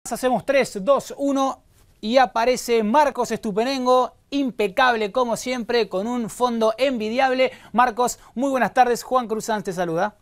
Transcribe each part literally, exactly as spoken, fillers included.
Hacemos tres, dos, uno y aparece Marcos Estupenengo, impecable como siempre, con un fondo envidiable. Marcos, muy buenas tardes. Juan Cruz Sanz te saluda.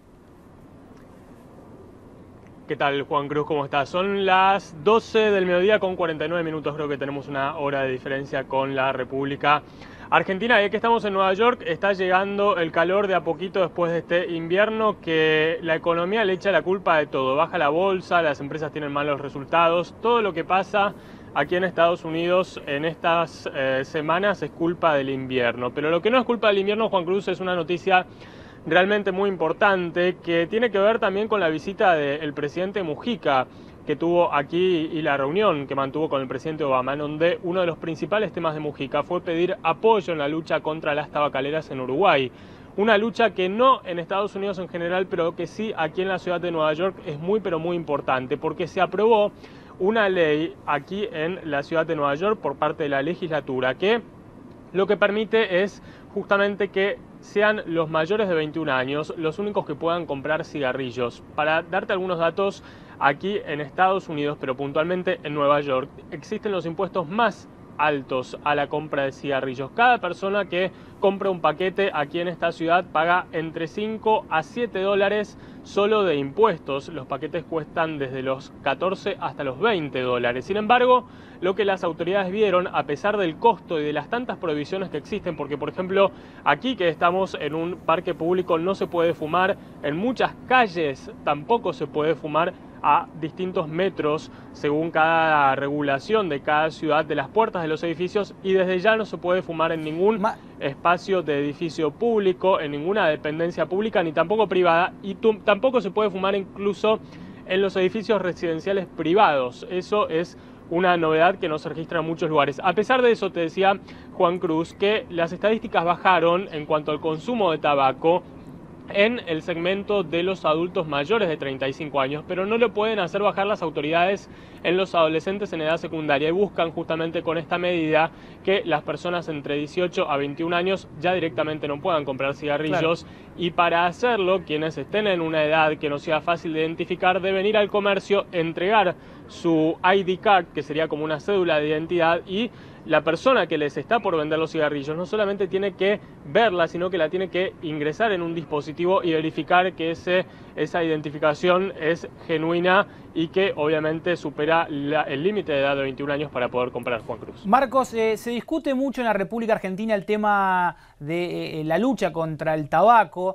¿Qué tal, Juan Cruz? ¿Cómo estás? Son las doce del mediodía con cuarenta y nueve minutos, creo que tenemos una hora de diferencia con la República Argentina. Y aquí estamos en Nueva York, está llegando el calor de a poquito después de este invierno que la economía le echa la culpa de todo. Baja la bolsa, las empresas tienen malos resultados, todo lo que pasa aquí en Estados Unidos en estas eh, semanas es culpa del invierno. Pero lo que no es culpa del invierno, Juan Cruz, es una noticia realmente muy importante que tiene que ver también con la visita del presidente Mujica que tuvo aquí y la reunión que mantuvo con el presidente Obama, en donde uno de los principales temas de Mujica fue pedir apoyo en la lucha contra las tabacaleras en Uruguay. Una lucha que no en Estados Unidos en general, pero que sí aquí en la ciudad de Nueva York es muy pero muy importante, porque se aprobó una ley aquí en la ciudad de Nueva York por parte de la legislatura que lo que permite es justamente que sean los mayores de veintiún años los únicos que puedan comprar cigarrillos. Para darte algunos datos, aquí en Estados Unidos, pero puntualmente en Nueva York, existen los impuestos más altos a la compra de cigarrillos. Cada persona que compra un paquete aquí en esta ciudad paga entre cinco a siete dólares solo de impuestos. Los paquetes cuestan desde los catorce hasta los veinte dólares. Sin embargo, lo que las autoridades vieron, a pesar del costo y de las tantas prohibiciones que existen, porque por ejemplo aquí que estamos en un parque público no se puede fumar, en muchas calles tampoco se puede fumar a distintos metros según cada regulación de cada ciudad de las puertas de los edificios, y desde ya no se puede fumar en ningún Ma espacio de edificio público, en ninguna dependencia pública ni tampoco privada, y tampoco se puede fumar incluso en los edificios residenciales privados. Eso es una novedad que no se registra en muchos lugares. A pesar de eso, te decía Juan Cruz que las estadísticas bajaron en cuanto al consumo de tabaco en el segmento de los adultos mayores de treinta y cinco años, pero no lo pueden hacer bajar las autoridades en los adolescentes en edad secundaria, y buscan justamente con esta medida que las personas entre dieciocho a veintiún años ya directamente no puedan comprar cigarrillos. Claro. Y para hacerlo, quienes estén en una edad que no sea fácil de identificar deben ir al comercio, entregar su I D card, que sería como una cédula de identidad, y la persona que les está por vender los cigarrillos no solamente tiene que verla, sino que la tiene que ingresar en un dispositivo y verificar que ese, esa identificación es genuina y que obviamente supera la, el límite de edad de veintiún años para poder comprar. Juan Cruz. Marcos, eh, se discute mucho en la República Argentina el tema de eh, la lucha contra el tabaco.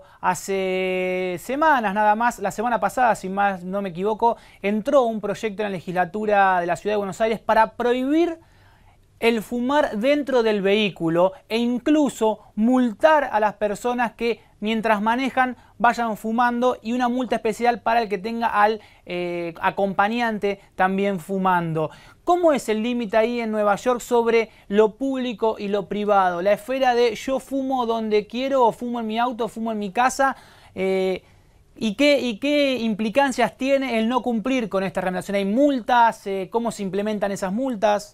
Hace semanas nada más, la semana pasada, si más no me equivoco, entró un proyecto en la legislatura de la Ciudad de Buenos Aires para prohibir el fumar dentro del vehículo e incluso multar a las personas que mientras manejan vayan fumando, y una multa especial para el que tenga al eh, acompañante también fumando. ¿Cómo es el límite ahí en Nueva York sobre lo público y lo privado? La esfera de yo fumo donde quiero, o fumo en mi auto, o fumo en mi casa. Eh, ¿Y qué, ¿Y qué implicancias tiene el no cumplir con esta regulación? ¿Hay multas? Eh, ¿Cómo se implementan esas multas?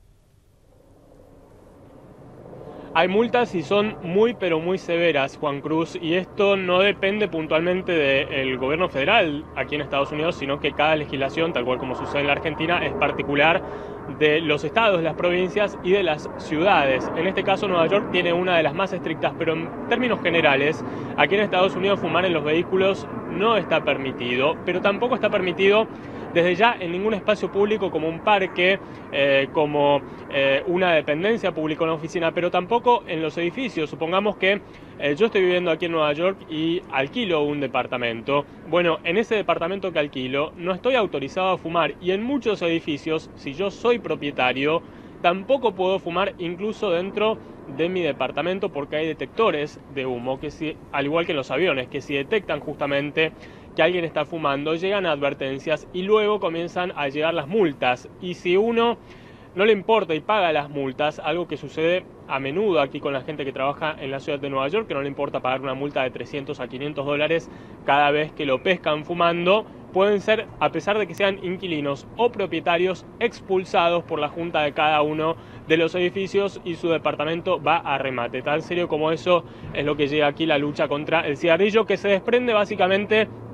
Hay multas y son muy pero muy severas, Juan Cruz, y esto no depende puntualmente del gobierno federal aquí en Estados Unidos, sino que cada legislación, tal cual como sucede en la Argentina, es particular de los estados, las provincias y de las ciudades. En este caso Nueva York tiene una de las más estrictas, pero en términos generales, aquí en Estados Unidos fumar en los vehículos no está permitido, pero tampoco está permitido desde ya en ningún espacio público como un parque, eh, como eh, una dependencia pública, una oficina, pero tampoco en los edificios. Supongamos que eh, yo estoy viviendo aquí en Nueva York y alquilo un departamento. Bueno, en ese departamento que alquilo no estoy autorizado a fumar, y en muchos edificios, si yo soy propietario, tampoco puedo fumar incluso dentro de mi departamento, porque hay detectores de humo que, si, al igual que en los aviones, que si detectan justamente que alguien está fumando, llegan advertencias y luego comienzan a llegar las multas. Y si uno no le importa y paga las multas, algo que sucede a menudo aquí con la gente que trabaja en la ciudad de Nueva York, que no le importa pagar una multa de trescientos a quinientos dólares cada vez que lo pescan fumando, pueden ser, a pesar de que sean inquilinos o propietarios, expulsados por la junta de cada uno de los edificios y su departamento va a remate. Tan serio como eso es lo que llega aquí la lucha contra el cigarrillo, que se desprende básicamente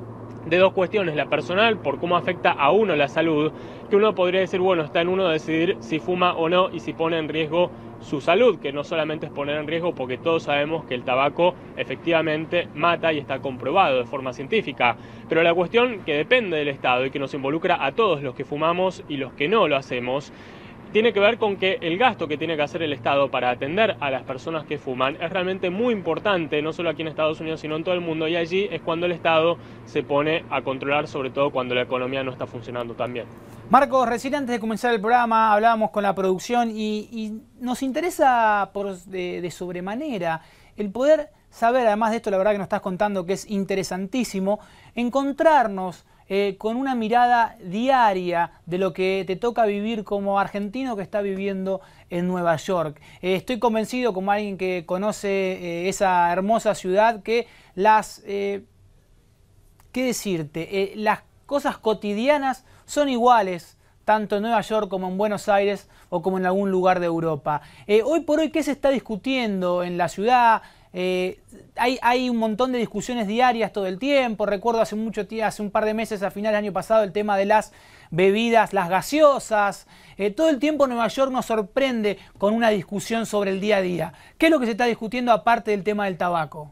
de dos cuestiones, la personal, por cómo afecta a uno la salud, que uno podría decir, bueno, está en uno decidir si fuma o no y si pone en riesgo su salud, que no solamente es poner en riesgo, porque todos sabemos que el tabaco efectivamente mata y está comprobado de forma científica, pero la cuestión que depende del Estado y que nos involucra a todos los que fumamos y los que no lo hacemos, tiene que ver con que el gasto que tiene que hacer el Estado para atender a las personas que fuman es realmente muy importante, no solo aquí en Estados Unidos, sino en todo el mundo, y allí es cuando el Estado se pone a controlar, sobre todo cuando la economía no está funcionando tan bien. Marcos, recién antes de comenzar el programa hablábamos con la producción y, y nos interesa por de, de sobremanera el poder saber, además de esto, la verdad que nos estás contando que es interesantísimo, encontrarnos Eh, con una mirada diaria de lo que te toca vivir como argentino que está viviendo en Nueva York. Eh, estoy convencido, como alguien que conoce eh, esa hermosa ciudad, que las, eh, ¿qué decirte? Eh, las cosas cotidianas son iguales, tanto en Nueva York como en Buenos Aires o como en algún lugar de Europa. Eh, hoy por hoy, ¿qué se está discutiendo en la ciudad? Eh, hay, hay un montón de discusiones diarias todo el tiempo. Recuerdo hace mucho tiempo, hace un par de meses, a final del año pasado, el tema de las bebidas, las gaseosas. Eh, todo el tiempo Nueva York nos sorprende con una discusión sobre el día a día. ¿Qué es lo que se está discutiendo aparte del tema del tabaco?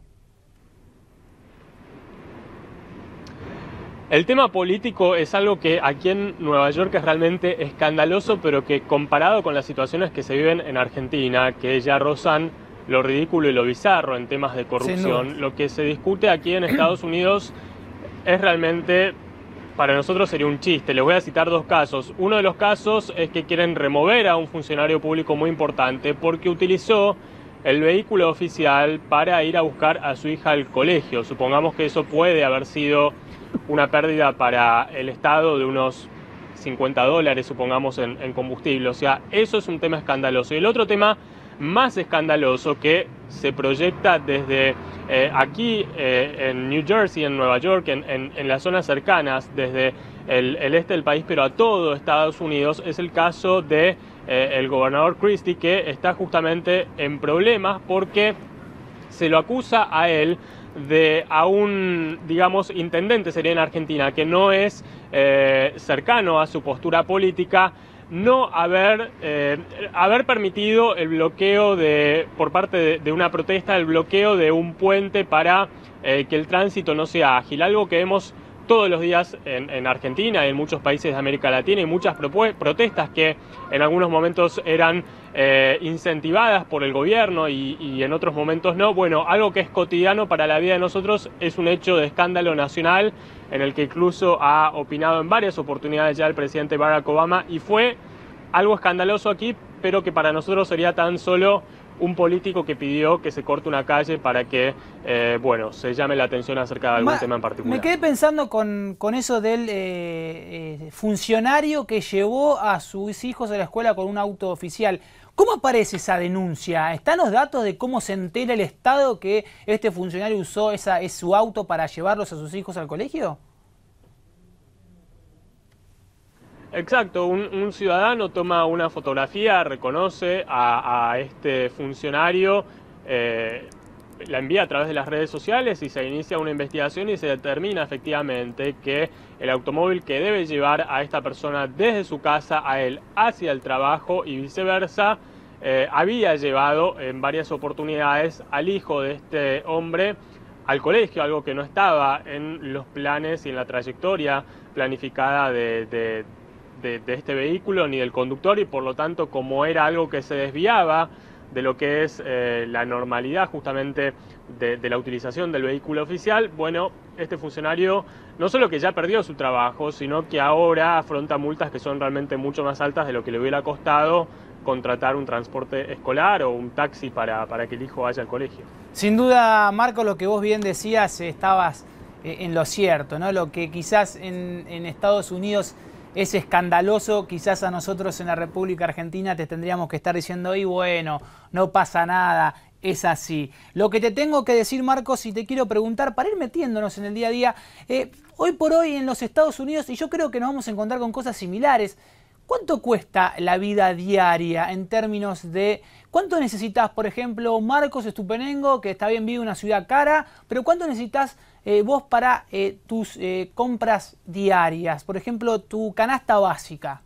El tema político es algo que aquí en Nueva York es realmente escandaloso, pero que comparado con las situaciones que se viven en Argentina, que ya rozan lo ridículo y lo bizarro en temas de corrupción, lo que se discute aquí en Estados Unidos es realmente, para nosotros sería un chiste. Les voy a citar dos casos. Uno de los casos es que quieren remover a un funcionario público muy importante porque utilizó el vehículo oficial para ir a buscar a su hija al colegio. Supongamos que eso puede haber sido una pérdida para el Estado de unos cincuenta dólares, supongamos, en, en combustible. O sea, eso es un tema escandaloso. Y el otro tema más escandaloso que se proyecta desde eh, aquí eh, en New Jersey, en Nueva York, en, en, en las zonas cercanas, desde el, el este del país, pero a todo Estados Unidos, es el caso de eh, el gobernador Christie, que está justamente en problemas porque se lo acusa a él de a un, digamos, intendente, sería en Argentina, que no es eh, cercano a su postura política, no haber, eh, haber permitido el bloqueo de, por parte de, de una protesta, el bloqueo de un puente para eh, que el tránsito no sea ágil, algo que vemos todos los días en, en Argentina y en muchos países de América Latina, y muchas protestas que en algunos momentos eran eh, incentivadas por el gobierno y, y en otros momentos no. Bueno, algo que es cotidiano para la vida de nosotros es un hecho de escándalo nacional en el que incluso ha opinado en varias oportunidades ya el presidente Barack Obama, y fue algo escandaloso aquí, pero que para nosotros sería tan solo un político que pidió que se corte una calle para que, eh, bueno, se llame la atención acerca de algún Ma, tema en particular. Me quedé pensando con, con eso del eh, eh, funcionario que llevó a sus hijos a la escuela con un auto oficial. ¿Cómo aparece esa denuncia? ¿Están los datos de cómo se entera el Estado que este funcionario usó esa, es su auto para llevarlos a sus hijos al colegio? Exacto, un, un ciudadano toma una fotografía, reconoce a, a este funcionario, eh, la envía a través de las redes sociales y se inicia una investigación y se determina efectivamente que el automóvil que debe llevar a esta persona desde su casa a él hacia el trabajo y viceversa, eh, había llevado en varias oportunidades al hijo de este hombre al colegio, algo que no estaba en los planes y en la trayectoria planificada de, de De, de este vehículo ni del conductor, y por lo tanto, como era algo que se desviaba de lo que es eh, la normalidad justamente de, de la utilización del vehículo oficial, bueno, este funcionario no solo que ya perdió su trabajo, sino que ahora afronta multas que son realmente mucho más altas de lo que le hubiera costado contratar un transporte escolar o un taxi para, para que el hijo vaya al colegio. Sin duda, Marco, lo que vos bien decías, estabas en lo cierto, ¿no? Lo que quizás en, en Estados Unidos es escandaloso, quizás a nosotros en la República Argentina te tendríamos que estar diciendo, y bueno, no pasa nada, es así. Lo que te tengo que decir, Marcos, y te quiero preguntar, para ir metiéndonos en el día a día, eh, hoy por hoy en los Estados Unidos, y yo creo que nos vamos a encontrar con cosas similares, ¿Cuánto cuesta la vida diaria en términos de cuánto necesitas, por ejemplo, Marcos Estupenengo, que está bien, vive en una ciudad cara, pero cuánto necesitas eh, vos para eh, tus eh, compras diarias? Por ejemplo, tu canasta básica.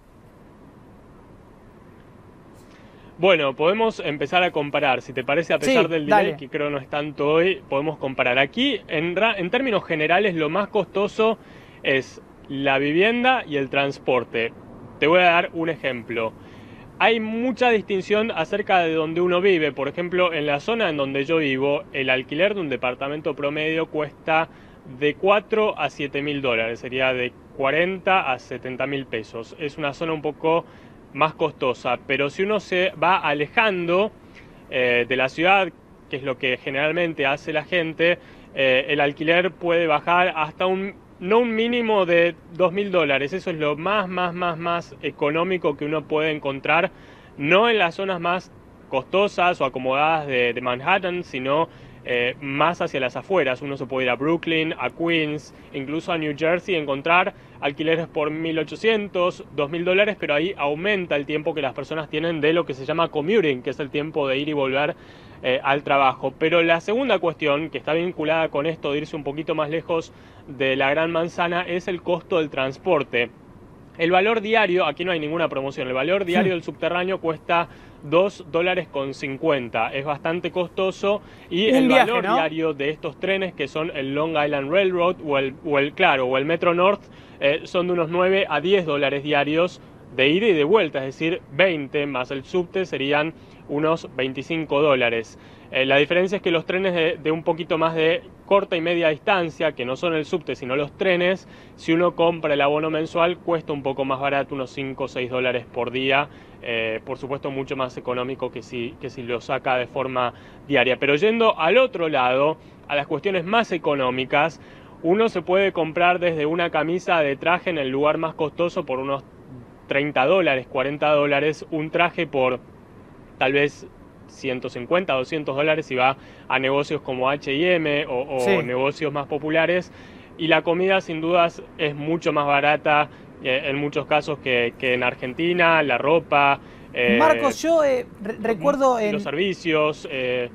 Bueno, podemos empezar a comparar, si te parece, a pesar Sí, del delay, dale. que creo no es tanto hoy, podemos comparar. Aquí, en, en términos generales, lo más costoso es la vivienda y el transporte. Te voy a dar un ejemplo. Hay mucha distinción acerca de donde uno vive. Por ejemplo, en la zona en donde yo vivo, el alquiler de un departamento promedio cuesta de cuatro a siete mil dólares. Sería de cuarenta a setenta mil pesos. Es una zona un poco más costosa, pero si uno se va alejando eh, de la ciudad, que es lo que generalmente hace la gente, eh, el alquiler puede bajar hasta un, no un mínimo de dos mil dólares. Eso es lo más, más, más, más económico que uno puede encontrar, no en las zonas más costosas o acomodadas de, de Manhattan, sino eh, más hacia las afueras. Uno se puede ir a Brooklyn, a Queens, incluso a New Jersey, encontrar alquileres por mil ochocientos, dos mil dólares, pero ahí aumenta el tiempo que las personas tienen de lo que se llama commuting, que es el tiempo de ir y volver eh, al trabajo. Pero la segunda cuestión, que está vinculada con esto de irse un poquito más lejos de la Gran Manzana, es el costo del transporte. El valor diario, aquí no hay ninguna promoción, el valor diario del subterráneo cuesta dos dólares con cincuenta. Es bastante costoso y Un el viaje, valor ¿no? diario de estos trenes, que son el Long Island Railroad o el, o el claro, o el Metro North, eh, son de unos nueve a diez dólares diarios de ida y de vuelta, es decir, veinte más el subte serían unos veinticinco dólares. Eh, la diferencia es que los trenes de, de un poquito más de corta y media distancia, que no son el subte sino los trenes, si uno compra el abono mensual cuesta un poco más barato, unos cinco o seis dólares por día, eh, por supuesto mucho más económico que si, que si lo saca de forma diaria. Pero yendo al otro lado, a las cuestiones más económicas, uno se puede comprar desde una camisa de traje en el lugar más costoso por unos treinta dólares, cuarenta dólares, un traje por tal vez ciento cincuenta, doscientos dólares si va a negocios como H y M o, o Sí. negocios más populares, y la comida sin dudas es mucho más barata eh, en muchos casos que, que en Argentina, la ropa, eh, Marcos, yo eh, re- recuerdo en... los servicios. Eh,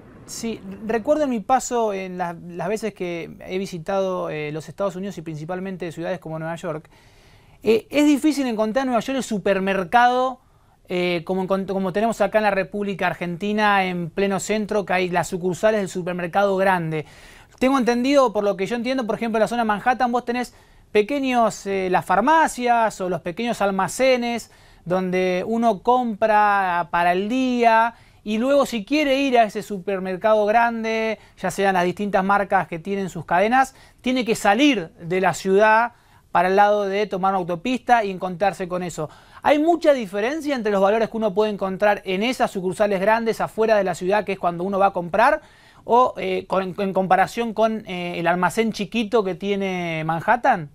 Sí, recuerdo en mi paso, en la- las veces que he visitado eh, los Estados Unidos y principalmente ciudades como Nueva York, eh, es difícil encontrar en Nueva York el supermercado eh, como, encont- como tenemos acá en la República Argentina, en pleno centro, que hay las sucursales del supermercado grande. Tengo entendido, por lo que yo entiendo, por ejemplo, en la zona de Manhattan vos tenés pequeños, eh, las farmacias o los pequeños almacenes donde uno compra para el día. Y luego si quiere ir a ese supermercado grande, ya sean las distintas marcas que tienen sus cadenas, tiene que salir de la ciudad para el lado de tomar una autopista y encontrarse con eso. ¿Hay mucha diferencia entre los valores que uno puede encontrar en esas sucursales grandes afuera de la ciudad, que es cuando uno va a comprar, o eh, con, en comparación con eh, el almacén chiquito que tiene Manhattan?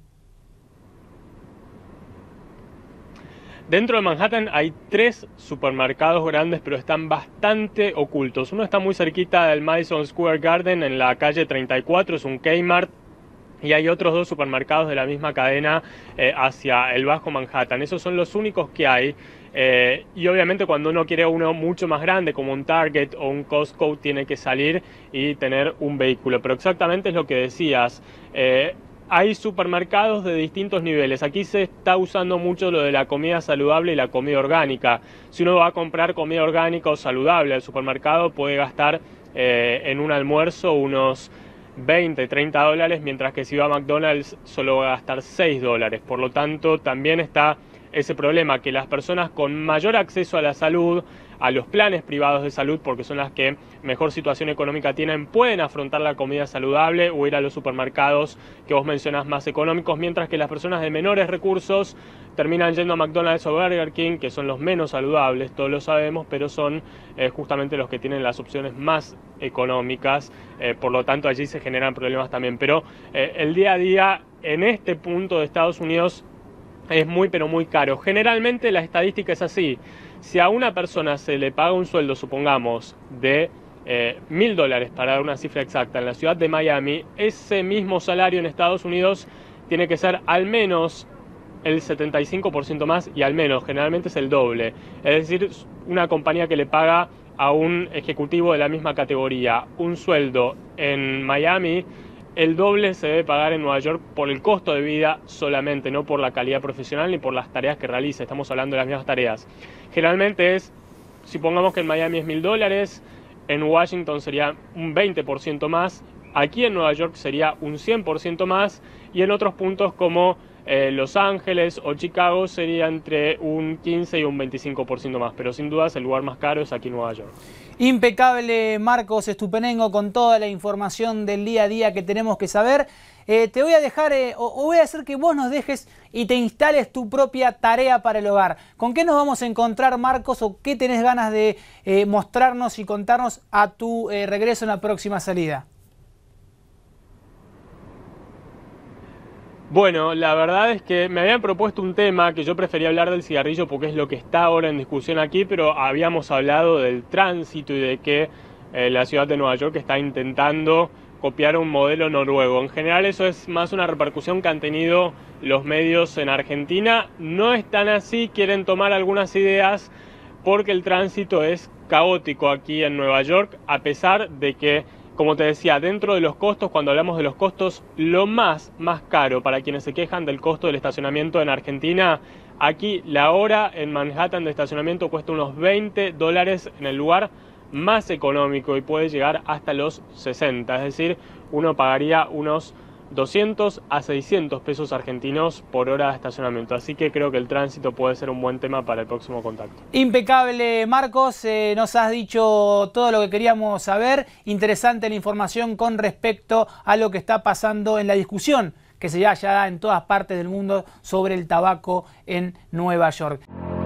Dentro de Manhattan hay tres supermercados grandes, pero están bastante ocultos. Uno está muy cerquita del Madison Square Garden, en la calle treinta y cuatro, es un Kmart. Y hay otros dos supermercados de la misma cadena eh, hacia el Bajo Manhattan. Esos son los únicos que hay. Eh, y obviamente cuando uno quiere uno mucho más grande, como un Target o un Costco, tiene que salir y tener un vehículo. Pero exactamente es lo que decías. Eh, Hay supermercados de distintos niveles. Aquí se está usando mucho lo de la comida saludable y la comida orgánica. Si uno va a comprar comida orgánica o saludable al supermercado, puede gastar eh, en un almuerzo unos veinte, treinta dólares, mientras que si va a McDonald's solo va a gastar seis dólares. Por lo tanto, también está ese problema, que las personas con mayor acceso a la salud, a los planes privados de salud, porque son las que mejor situación económica tienen, pueden afrontar la comida saludable o ir a los supermercados que vos mencionás más económicos, mientras que las personas de menores recursos terminan yendo a McDonald's o Burger King, que son los menos saludables, todos lo sabemos, pero son eh, justamente los que tienen las opciones más económicas, eh, por lo tanto allí se generan problemas también. Pero eh, el día a día en este punto de Estados Unidos es muy pero muy caro. Generalmente la estadística es así: si a una persona se le paga un sueldo, supongamos, de eh, mil dólares, para dar una cifra exacta, en la ciudad de Miami, ese mismo salario en Estados Unidos tiene que ser al menos el setenta y cinco por ciento más y al menos, generalmente es el doble. Es decir, una compañía que le paga a un ejecutivo de la misma categoría un sueldo en Miami, el doble se debe pagar en Nueva York por el costo de vida solamente, no por la calidad profesional ni por las tareas que realice. Estamos hablando de las mismas tareas. Generalmente es, si pongamos que en Miami es mil dólares, en Washington sería un veinte por ciento más, aquí en Nueva York sería un cien por ciento más y en otros puntos como eh, Los Ángeles o Chicago sería entre un quince y un veinticinco por ciento más, pero sin dudas el lugar más caro es aquí en Nueva York. Impecable, Marcos Estupenengo, con toda la información del día a día que tenemos que saber. Eh, te voy a dejar, eh, o, o voy a hacer que vos nos dejes y te instales tu propia tarea para el hogar. ¿Con qué nos vamos a encontrar, Marcos, o qué tenés ganas de eh, mostrarnos y contarnos a tu eh, regreso en la próxima salida? Bueno, la verdad es que me habían propuesto un tema que yo prefería hablar del cigarrillo porque es lo que está ahora en discusión aquí, pero habíamos hablado del tránsito y de que eh, la ciudad de Nueva York está intentando copiar un modelo noruego. En general eso es más una repercusión que han tenido los medios en Argentina. No es tan así, quieren tomar algunas ideas porque el tránsito es caótico aquí en Nueva York, a pesar de que, como te decía, dentro de los costos, cuando hablamos de los costos, lo más, más caro para quienes se quejan del costo del estacionamiento en Argentina, aquí la hora en Manhattan de estacionamiento cuesta unos veinte dólares en el lugar más económico y puede llegar hasta los sesenta, es decir, uno pagaría unos doscientos a seiscientos pesos argentinos por hora de estacionamiento. Así que creo que el tránsito puede ser un buen tema para el próximo contacto. Impecable, Marcos. Eh, nos has dicho todo lo que queríamos saber. Interesante la información con respecto a lo que está pasando en la discusión que se ya, ya da en todas partes del mundo sobre el tabaco en Nueva York.